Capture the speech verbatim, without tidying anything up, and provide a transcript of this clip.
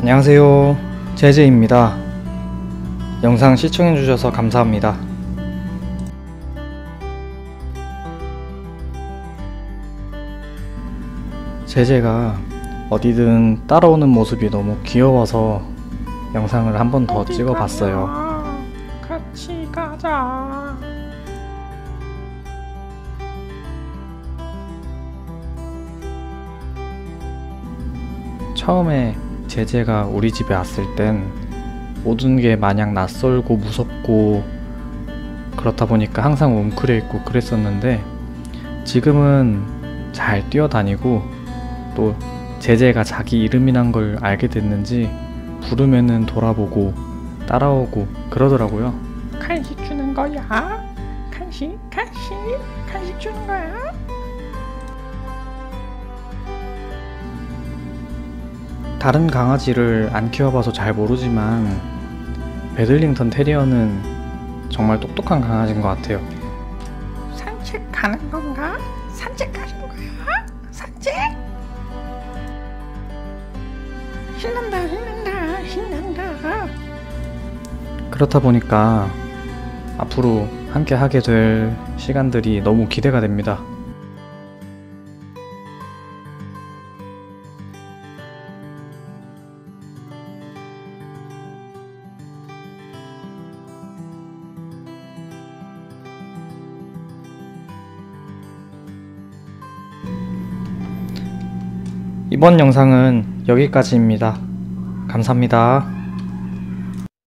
안녕하세요, 제제입니다. 영상 시청해주셔서 감사합니다. 제제가 어디든 따라오는 모습이 너무 귀여워서 영상을 한 번 더 찍어봤어요. 같이 가자. 처음에 제제가 우리 집에 왔을 땐 모든 게 마냥 낯설고 무섭고 그렇다 보니까 항상 웅크려 있고 그랬었는데, 지금은 잘 뛰어다니고 또 제제가 자기 이름이란 걸 알게 됐는지 부르면은 돌아보고 따라오고 그러더라고요. 간식 주는 거야? 간식? 간식? 간식 주는 거야? 다른 강아지를 안 키워봐서 잘 모르지만 베들링턴 테리어는 정말 똑똑한 강아지인 것 같아요. 산책 가는 건가? 산책 가는 거야? 산책? 신난다 신난다 신난다. 그렇다 보니까 앞으로 함께 하게 될 시간들이 너무 기대가 됩니다. 이번 영상은 여기까지입니다. 감사합니다.